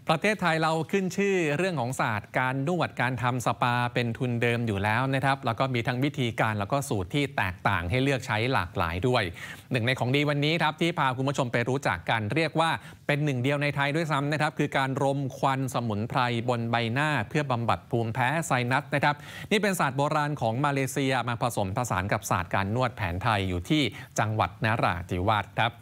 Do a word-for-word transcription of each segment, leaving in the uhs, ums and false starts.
ประเทศไทยเราขึ้นชื่อเรื่องของศาสตร์การนวดการทำสปาเป็นทุนเดิมอยู่แล้วนะครับแล้วก็มีทั้งวิธีการแล้วก็สูตรที่แตกต่างให้เลือกใช้หลากหลายด้วยหนึ่งในของดีวันนี้ครับที่พาคุณผู้ชมไปรู้จักกันเรียกว่าเป็นหนึ่งเดียวในไทยด้วยซ้ำนะครับคือการรมควันสมุนไพรบนใบหน้าเพื่อบำบัดภูมิแพ้ไซนัสนะครับนี่เป็นศาสตร์โบราณของมาเลเซียมาผสมผสานกับศาสตร์การนวดแผนไทยอยู่ที่จังหวัดนราธิวาสครับ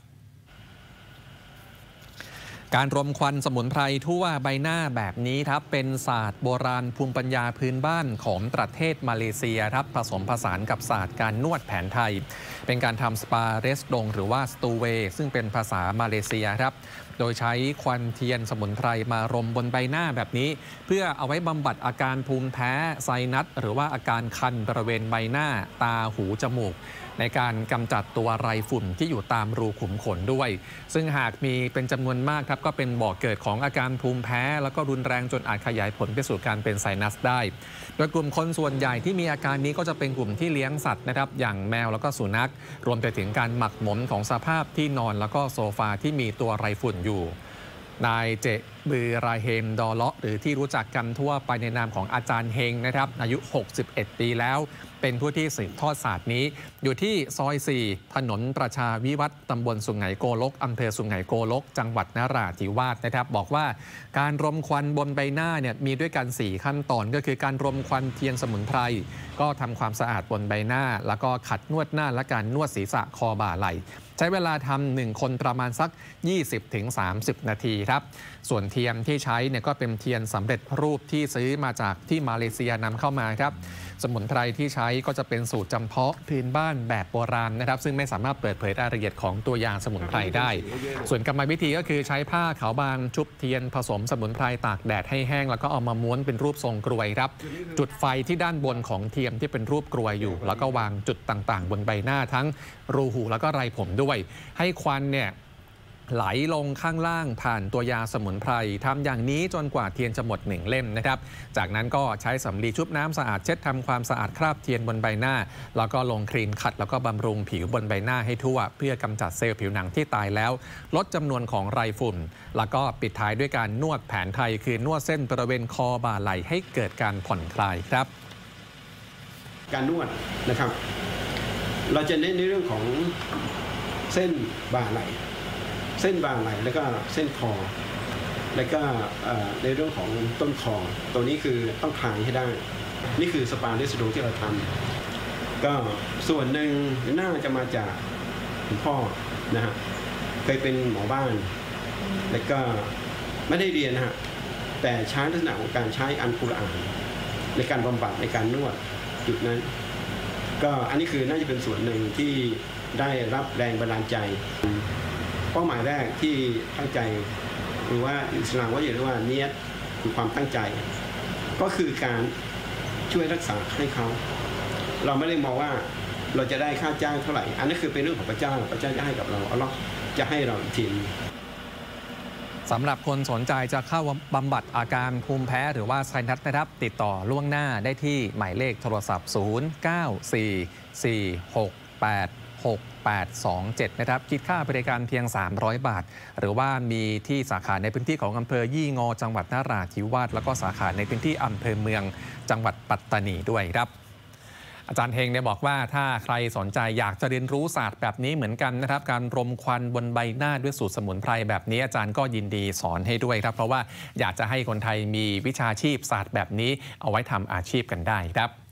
การรมควันสมุนไพรทั่วใบหน้าแบบนี้ครับเป็นศาสตร์โบราณภูมิปัญญาพื้นบ้านของประเทศมาเลเซียครับผสมผสานกับศาสตร์การนวดแผนไทยเป็นการทำสปาเรสดงหรือว่าสตูเวซึ่งเป็นภาษามาเลเซียครับโดยใช้ควันเทียนสมุนไพรมารมบนใบหน้าแบบนี้เพื่อเอาไว้บำบัดอาการภูมิแพ้ไซนัสหรือว่าอาการคันบริเวณใบหน้าตาหูจมูกในการกำจัดตัวไรฝุ่นที่อยู่ตามรูขุมขนด้วยซึ่งหากมีเป็นจำนวนมากครับก็เป็นบ่อกเกิดของอาการภูมิแพ้แล้วก็รุนแรงจนอาจขยายผลไปสู่การเป็นไซนัสได้โดยกลุ่มคนส่วนใหญ่ที่มีอาการนี้ก็จะเป็นกลุ่มที่เลี้ยงสัตว์นะครับอย่างแมวแล้วก็สุนัขรวมไปถึงการหมักหมมของสภาพที่นอนแล้วก็โซฟาที่มีตัวไรฝุ่นอยู่นายเจบือราเฮมดอเลาะหรือที่รู้จักกันทั่วไปในนามของอาจารย์เฮงนะครับอายุหกสิบเอ็ดปีแล้วเป็นผู้ที่สืบทอดศาสตร์นี้อยู่ที่ซอยสี่ถนนประชาวิวัฒน์ตำบลสุไหงโกลกอำเภอสุไหงโกลกจังหวัดนราธิวาสนะครับบอกว่าการรมควันบนใบหน้าเนี่ยมีด้วยกันสี่ขั้นตอนก็คือการรมควันเทียนสมุนไพรก็ทำความสะอาดบนใบหน้าแล้วก็ขัดนวดหน้าและการนวดศีรษะคอบ่าไหล่ใช้เวลาทำหนึ่งคนประมาณสัก ยี่สิบถึงสามสิบ นาทีครับส่วนเทียมที่ใช้เนี่ยก็เป็นเทียนสำเร็จรูปที่ซื้อมาจากที่มาเลเซียนำเข้ามาครับสมุนไพรที่ใช้ก็จะเป็นสูตรจำเพาะพื้นบ้านแบบโบราณนะครับซึ่งไม่สามารถเปิดเผยรายละเอียดของตัวยาสมุนไพรได้ส่วนกรรมวิธีก็คือใช้ผ้าขาวบางชุบเทียนผสมสมุนไพรตากแดดให้แห้งแล้วก็เอามาม้วนเป็นรูปทรงกรวยครับจุดไฟที่ด้านบนของเทียมที่เป็นรูปกรวยอยู่แล้วก็วางจุดต่างๆบนใบหน้าทั้งรูหูแล้วก็ไรผมด้วยให้ควันเนี่ยไหลลงข้างล่างผ่านตัวยาสมุนไพรทำอย่างนี้จนกว่าเทียนจะหมดหนึ่งเล่มนะครับจากนั้นก็ใช้สำลีชุบน้ำสะอาดเช็ดทำความสะอาดคราบเทียนบนใบหน้าแล้วก็ลงครีมขัดแล้วก็บำรุงผิวบนใบหน้าให้ทั่วเพื่อกำจัดเซลล์ผิวหนังที่ตายแล้วลดจำนวนของไรฝุ่นแล้วก็ปิดท้ายด้วยการนวดแผนไทยคือนวดเส้นบริเวณคอบ่าไหล่ให้เกิดการผ่อนคลายครับการนวดนะครับเราจะเน้นในเรื่องของเส้นบ่าไหล่เส้นบ่าไหล่แล้วก็เส้นคอแล้วก็ในเรื่องของต้นคอตัวนี้คือต้องคลายให้ได้นี่คือสปาเรสโดที่เราทำก็ส่วนหนึ่งน่าจะมาจากคุณพ่อนะฮะเคยเป็นหมอบ้านแล้วก็ไม่ได้เรียนนะฮะแต่ใช้ลักษณะของการใช้อัลกุรอานในการบำบัดในการนวดจุดนั้นก็อันนี้คือน่าจะเป็นส่วนหนึ่งที่ได้รับแรงบันดาลใจเป้าหมายแรกที่ตั้งใจหรือว่าอิสลามว่าอย่างเรียกว่าเนียตคือความตั้งใจก็คือการช่วยรักษาให้เขาเราไม่ได้มองว่าเราจะได้ค่าจ้างเท่าไหร่อันนี้คือเป็นเรื่องของพระเจ้าพระเจ้าจะให้กับเราอัลเลาะห์จะให้เราอีกทีสำหรับคนสนใจจะเข้าบำบัดอาการภูมิแพ้หรือว่าไซนัสนะครับติดต่อล่วงหน้าได้ที่หมายเลขโทรศัพท์ ศูนย์ เก้า สี่ สี่ หก แปด หก แปด สอง เจ็ด นะครับคิดค่าบริการเพียงสามร้อยบาทหรือว่ามีที่สาขาในพื้นที่ของอำเภอยี่งอจังหวัดนราธิวาสแล้วก็สาขาในพื้นที่อำเภอเมืองจังหวัดปัตตานีด้วยครับอาจารย์เฮงเนี่ยบอกว่าถ้าใครสนใจอยากจะเรียนรู้ศาสตร์แบบนี้เหมือนกันนะครับการรมควันบนใบหน้าด้วยสูตรสมุนไพรแบบนี้อาจารย์ก็ยินดีสอนให้ด้วยครับเพราะว่าอยากจะให้คนไทยมีวิชาชีพศาสตร์แบบนี้เอาไว้ทำอาชีพกันได้ครับ